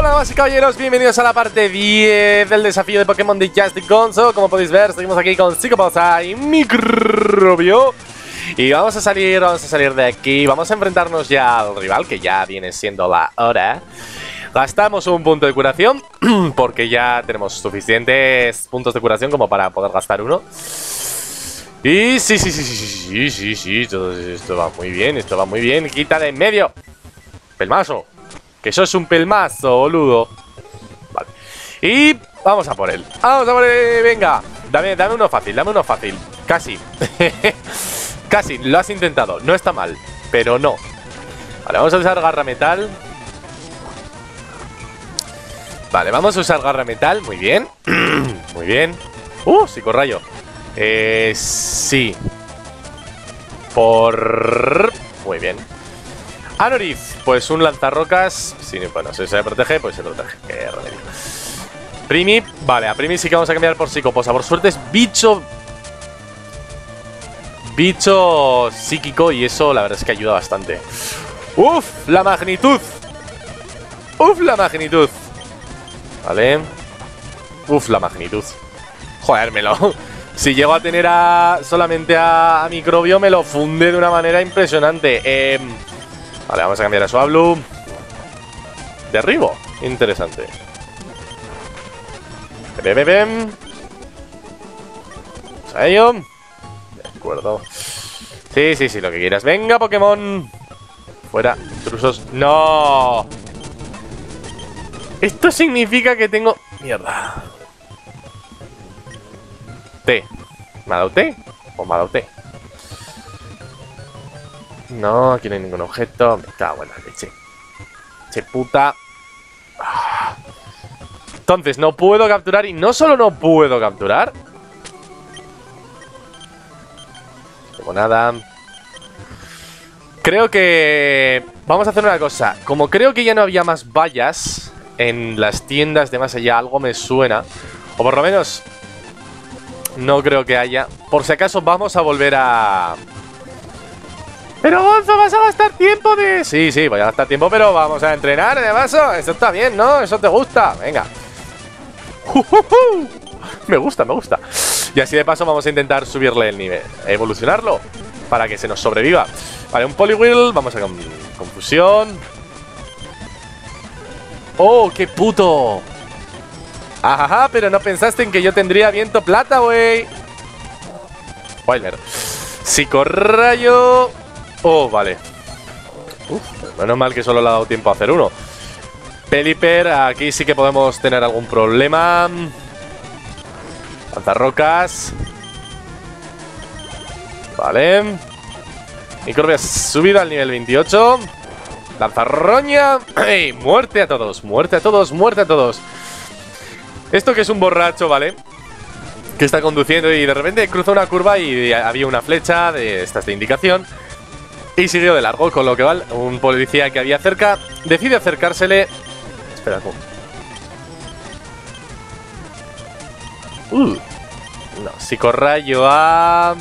Hola, damas y caballeros, bienvenidos a la parte 10 del desafío de Pokémon de Just Gonzo. Como podéis ver, seguimos aquí con Psicopausa y Microbio. Y vamos a salir de aquí. Vamos a enfrentarnos ya al rival, que ya viene siendo la hora. Gastamos un punto de curación, porque ya tenemos suficientes puntos de curación como para poder gastar uno. Y sí, esto va muy bien, Quita de en medio. Pelmazo. Que eso es un pelmazo, boludo. Vale. Y vamos a por él. Venga. Dame uno fácil, Casi. Casi, lo has intentado. No está mal, pero no. Vale, vamos a usar garra metal. Vale, vamos a usar garra metal. Muy bien. Muy bien. Psicorrayo. Sí. Muy bien. Anorith, pues un lanzarrocas. Sí, bueno, si se protege, pues se protege. Qué remedio. Primi, vale, a Primi sí que vamos a cambiar por Psicoposa. Por suerte es bicho psíquico y eso la verdad es que ayuda bastante. ¡Uf! ¡La magnitud! Vale. ¡Uf! La magnitud. Jodérmelo. Si llego a tener solamente a Microbio, me lo funde de una manera impresionante. Vale, vamos a cambiar a Swablu. Derribo. Interesante. Vamos a ello. De acuerdo. Sí, lo que quieras. Venga, Pokémon. Fuera, intrusos. ¡No! Esto significa que tengo... Mierda. T. ¿Me ha dado T? ¿O me ha dado T? No, aquí no hay ningún objeto. Me cago en la leche. Che puta. Entonces, no puedo capturar. Y no solo no puedo capturar. No tengo nada. Creo que... Vamos a hacer una cosa. Como creo que ya no había más vallas en las tiendas de más allá, algo me suena. O por lo menos... No creo que haya. Por si acaso vamos a volver a... Pero Gonzo, vas a gastar tiempo de... Sí, voy a gastar tiempo, pero vamos a entrenar de paso. Eso está bien, ¿no? Eso te gusta. Venga. Me gusta. Y así de paso vamos a intentar subirle el nivel, evolucionarlo, para que se nos sobreviva. Vale, un Poliwhirl. Vamos a confusión. ¡Oh, qué puto! Ajá, pero no pensaste en que yo tendría viento plata, wey. Spoiler. Psicorrayo. Oh, vale. Menos mal que solo le ha dado tiempo a hacer uno. Pelipper, aquí sí que podemos tener algún problema. Lanzarrocas. Vale. Microbio subido al nivel 28. Lanzarroña. ¡Ey! Muerte a todos. Esto que es un borracho, ¿vale? Que está conduciendo y de repente cruza una curva y había una flecha de estas de indicación. Y siguió de largo, con lo que vale, un policía que había cerca decide acercársele. Espera, ¿cómo? No, Psicorrayo a...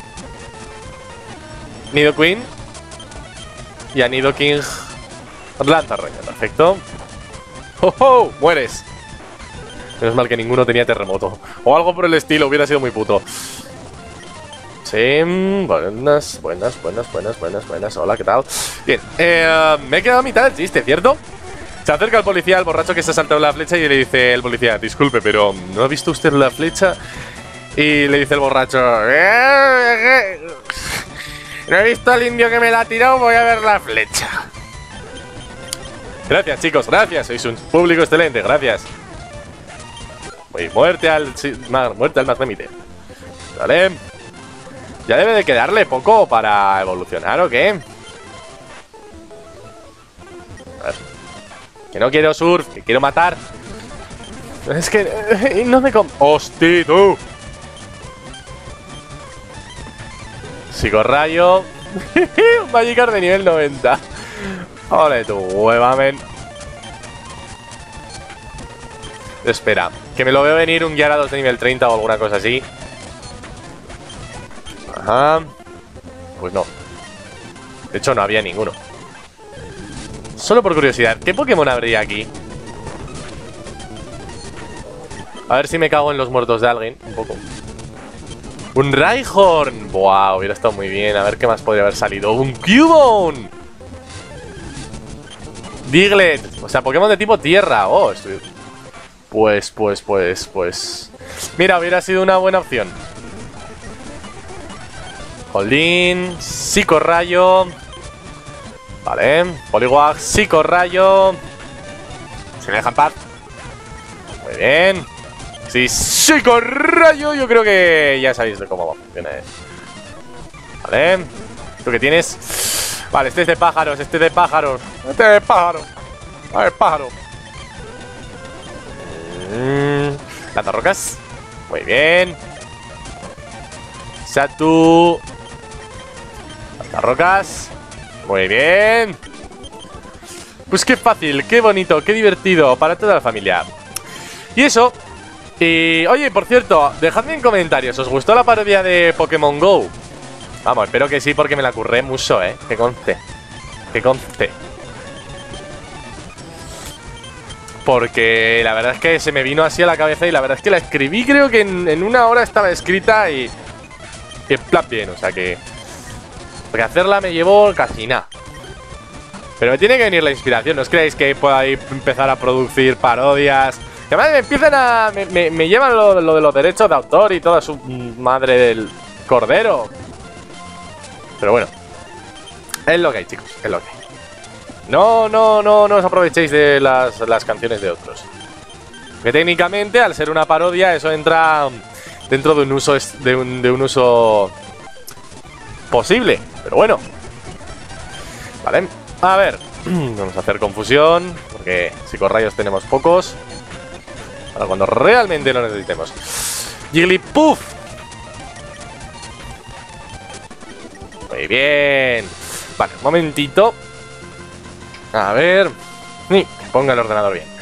Nidoqueen. Y a Nidoking Lanzarroña, perfecto. ¡Oh! Mueres. Menos mal que ninguno tenía terremoto. O algo por el estilo, hubiera sido muy puto. Sí, buenas. Hola, ¿qué tal? Bien, me he quedado a mitad del chiste, ¿cierto? Se acerca el policía, al borracho que se ha saltado la flecha y le dice el policía: disculpe, pero ¿no ha visto usted la flecha? Y le dice el borracho: no he visto al indio que me la ha tirado, voy a ver la flecha. Gracias, chicos, gracias. Sois un público excelente, gracias. Muerte al más remite. Vale. Ya debe de quedarle poco para evolucionar, ¿o qué? A ver. Que no quiero surf, que quiero matar. Es que no me ¡Hostia, tú! Psicorrayo. Un Magikarp de nivel 90. Ole tu hueva, men. Espera, que me lo veo venir un Gyarados de nivel 30 o alguna cosa así. Ajá. Pues no. De hecho, no había ninguno. Solo por curiosidad, ¿qué Pokémon habría aquí? A ver si me cago en los muertos de alguien. Un poco. Un Rhyhorn. Buah, hubiera estado muy bien. A ver qué más podría haber salido. Un Cubone. Diglett. O sea, Pokémon de tipo tierra. Oh, estoy... Pues. Mira, hubiera sido una buena opción. Holdin. Psicorrayo. Vale. Poliwag. Psicorrayo. Se me deja en paz. Muy bien. Sí, Psicorrayo. Yo creo que ya sabéis de cómo funciona. Vale. ¿Tú qué tienes? Vale, este es de pájaros. Este es de pájaros. Este es de pájaros. A ver, pájaro. Lanzarrocas. Muy bien. Satu. Lanzarrocas. Muy bien. Pues qué fácil, qué bonito, qué divertido para toda la familia. Y eso. Y oye, por cierto, dejadme en comentarios, ¿os gustó la parodia de Pokémon GO? Vamos, espero que sí, porque me la curré mucho, que conste. Que conste. Porque la verdad es que se me vino así a la cabeza y la verdad es que la escribí, creo que en una hora estaba escrita y en plan bien, o sea que... Porque hacerla me llevó casi nada. Pero me tiene que venir la inspiración, no os creáis que pueda empezar a producir parodias. Que además me empiezan a... Me llevan lo de los derechos de autor y toda su madre del cordero. Pero bueno. Es lo que hay, chicos, es lo que hay. No os aprovechéis de las canciones de otros. Que técnicamente, al ser una parodia, eso entra dentro de un uso de un uso posible. Pero bueno. Vale. A ver. Vamos a hacer confusión. Porque psicorrayos tenemos pocos. Para cuando realmente lo necesitemos. Jigglypuff. Muy bien. Vale, un momentito. A ver. Que ponga el ordenador bien.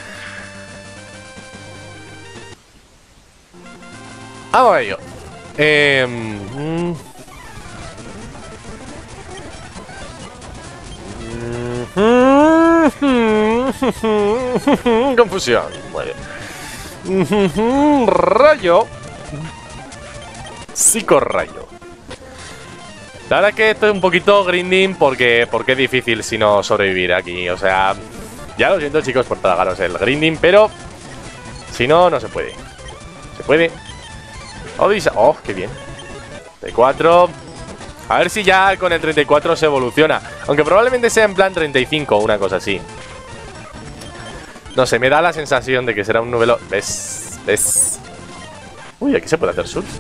Vamos a ello. Confusión. Muy bien. Rayo. Psicorrayo. La verdad es que esto es un poquito grinding porque es difícil si no sobrevivir aquí. O sea, ya lo siento, chicos, por tragaros el grinding, pero si no, no se puede. Se puede. Odisa. Oh, qué bien. 34. A ver si ya con el 34 se evoluciona. Aunque probablemente sea en plan 35 o una cosa así. No sé, me da la sensación de que será un novelo. ¿Ves? ¿Ves? Uy, aquí se puede hacer surf.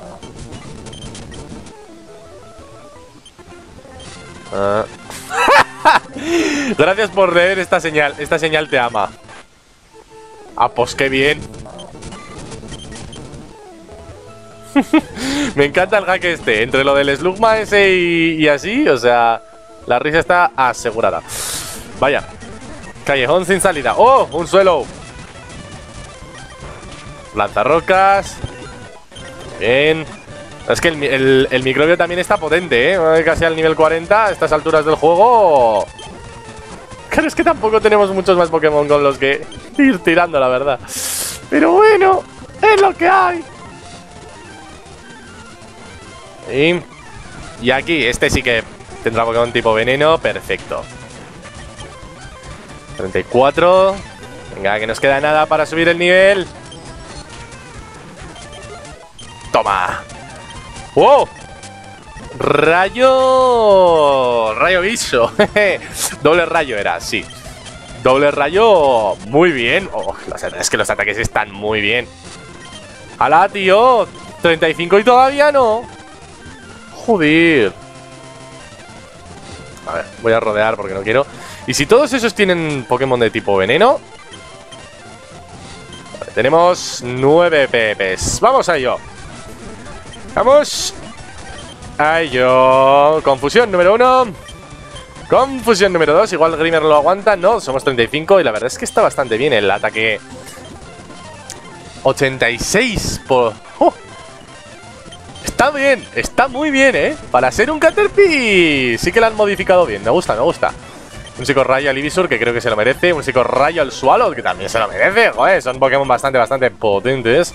Gracias por leer esta señal. Esta señal te ama. Ah, pues qué bien. Me encanta el hack este. Entre lo del Slugma ese y así, o sea, la risa está asegurada. Vaya. Callejón sin salida. ¡Oh! Un suelo. Lanzarrocas. Bien. Es que el microbio también está potente, casi al nivel 40 a estas alturas del juego. Claro, es que tampoco tenemos muchos más Pokémon con los que ir tirando, la verdad. Pero bueno, es lo que hay. Y aquí, este sí que tendrá Pokémon tipo veneno. Perfecto. 34. Venga, que nos queda nada para subir el nivel. Toma. ¡Wow! Rayo. Rayo guiso. Doble rayo era, sí. Doble rayo. Muy bien. Oh, es que los ataques están muy bien. ¡Hala, tío! 35 y todavía no. Joder. A ver, voy a rodear porque no quiero. Y si todos esos tienen Pokémon de tipo veneno. Vale, tenemos 9 pepes. Vamos a ello. Vamos. Ay, yo. Confusión número 1. Confusión número 2. Igual Grimer lo aguanta. No, somos 35. Y la verdad es que está bastante bien el ataque. 86 por... ¡Oh! Está bien. Está muy bien, ¿eh? Para ser un Caterpie. Sí que lo han modificado bien. Me gusta, me gusta. Un psicorrayo al Ivysaur, que creo que se lo merece. Un psicorrayo al Swallow, que también se lo merece. Joder, son Pokémon bastante potentes.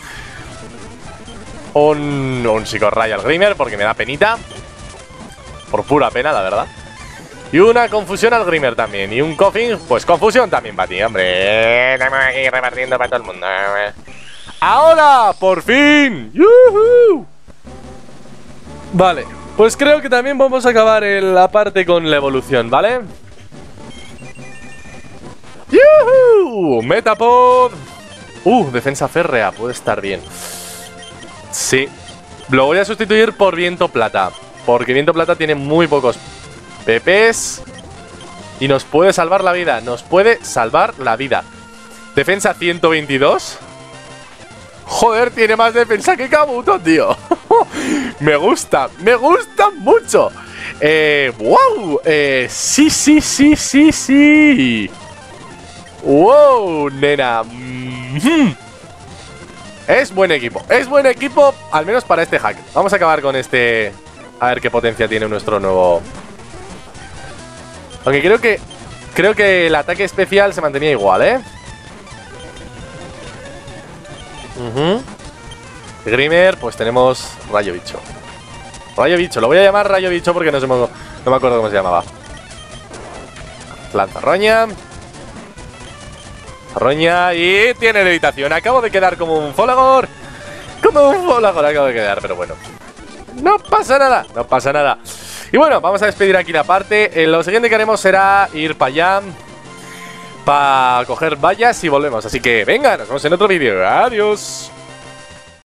Un psicorrayo al Grimer, porque me da penita. Por pura pena, la verdad. Y una confusión al Grimer también. Y un Koffing, pues confusión también para ti, hombre. Estamos aquí repartiendo para todo el mundo. ¡Ahora! ¡Por fin! ¡Yuhu! Vale, pues creo que también vamos a acabar la parte con la evolución, ¿vale? ¡Yuhu! Metapod. Defensa férrea, puede estar bien. Sí. Lo voy a sustituir por Viento Plata, porque Viento Plata tiene muy pocos PPs y nos puede salvar la vida. Nos puede salvar la vida. Defensa 122. Joder, tiene más defensa que Kabuto, tío. Me gusta mucho. ¡Wow! Sí. ¡Wow, nena! Es buen equipo, al menos para este hack. Vamos a acabar con este. A ver qué potencia tiene nuestro nuevo. Aunque creo que el ataque especial se mantenía igual, ¿eh? Grimer, pues tenemos Rayo Bicho. Lo voy a llamar Rayo Bicho porque no me acuerdo cómo se llamaba. Lanzarroña. Y tiene levitación. Acabo de quedar como un Folagor. Acabo de quedar, pero bueno. No pasa nada. Y bueno, vamos a despedir aquí la parte. Lo siguiente que haremos será ir para allá, para coger vallas y volvemos. Así que venga, nos vemos en otro vídeo. Adiós.